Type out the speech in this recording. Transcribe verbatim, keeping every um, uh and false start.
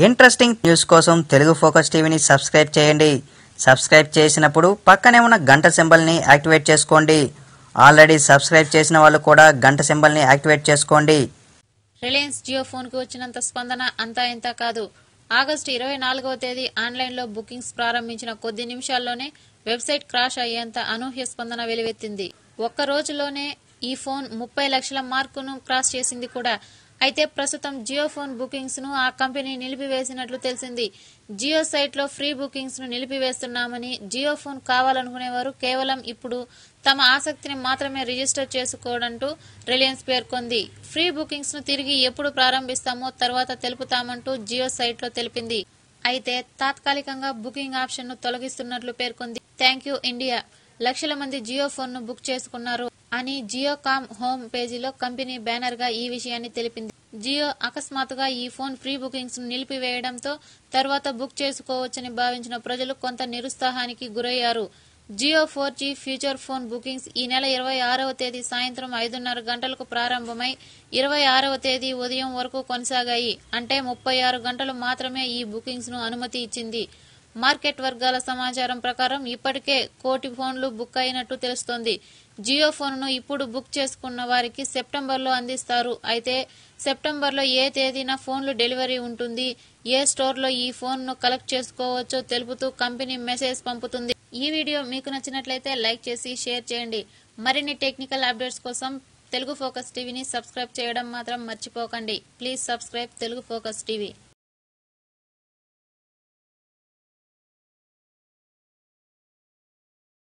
Interesting news కోసం Telugu focus టీవీని subscribe చేయండి. సబ్స్క్రైబ్ చేసినప్పుడు పక్కనే ఉన్న గంట సింబల్ని యాక్టివేట్ చేసుకోండి. ఆల్రెడీ సబ్స్క్రైబ్ చేసిన వాళ్ళు కూడా గంట సింబల్ని యాక్టివేట్ చేసుకోండి. రిలయన్స్ జియో ఫోన్కు వచ్చినంత స్పందన అంతా ఇంత కాదు. ఆగస్టు ఇరవై నాలుగవ తేదీ ఆన్లైన్లో బుకింగ్స్ ప్రారంభించిన కొద్ది నిమిషాల్లోనే వెబ్సైట్ క్రాష్ అయ్యేంత అనూహ్య స్పందన వెలువెత్తింది. ఒక్క రోజులోనే ఈ ఫోన్ ముప్పై లక్షల మార్కును క్రాస్ చేసింది కూడా. అయితే ప్రస్తుతం జియో ఫోన్ బుకింగ్స్ ను ఆ కంపెనీ నిలిపివేసినట్లు తెలిసింది. జియో సైట్ లో ఫ్రీ బుకింగ్స్ ను నిలిపివేస్తున్నామని, జియో ఫోన్ కావాలనుకునేవారు కేవలం ఇప్పుడు తమ ఆసక్తిని మాత్రమే రిజిస్టర్ చేసుకోవడంటూ రిలయన్స్ పేర్కొంది. ఫ్రీ బుకింగ్స్ ను తిరిగి ఎప్పుడు ప్రారంభిస్తామో తర్వాత తెలుపుతామంటూ జియో సైట్ లో తెలిపింది. అయితే తాత్కాలికంగా బుకింగ్ ఆప్షన్ ను తొలగిస్తున్నట్లు పేర్కొంది. థ్యాంక్ యూ ఇండియా, లక్షల మంది జియో ఫోన్ ను బుక్ చేసుకున్నారు అని జియో కామ్ హోమ్ పేజీలో కంపెనీ బ్యానర్ గా ఈ విషయాన్ని తెలిపింది. జియో అకస్మాత్తుగా ఈ ఫోన్ ఫ్రీ బుకింగ్స్ ను నిలిపివేయడంతో తర్వాత బుక్ చేసుకోవచ్చని భావించిన ప్రజలు కొంత నిరుత్సాహానికి గురయ్యారు. Jio four G future phone bookings ఈ నెల ఇరవై ఆరవ తేదీ సాయంత్రం ఐదున్నర గంటలకు ప్రారంభమై ఇరవై ఆరవ తేదీ ఉదయం వరకు కొనసాగాయి. అంటే ముప్పై ఆరు గంటలు మాత్రమే ఈ బుకింగ్స్ ను అనుమతి ఇచ్చింది. మార్కెట్ వర్గాల సమాచారం ప్రకారం ఇప్పటికే కోటి ఫోన్లు బుక్ అయినట్టు తెలుస్తోంది. జియో ఫోన్ ను ఇప్పుడు బుక్ చేసుకున్న వారికి సెప్టెంబర్ లో అందిస్తారు. అయితే సెప్టెంబర్ లో ఏ తేదీన ఫోన్లు డెలివరీ ఉంటుంది, ఏ స్టోర్ లో ఈ ఫోన్ ను కలెక్ట్ చేసుకోవచ్చో తెలుపుతూ కంపెనీ మెసేజ్ పంపుతుంది. ఈ వీడియో మీకు నచ్చినట్లయితే లైక్ చేసి షేర్ చేయండి. మరిన్ని టెక్నికల్ అప్డేట్స్ కోసం తెలుగు ఫోకస్ టీవీని సబ్స్క్రైబ్ చేయడం మాత్రం మర్చిపోకండి. Please subscribe Telugu focus TV.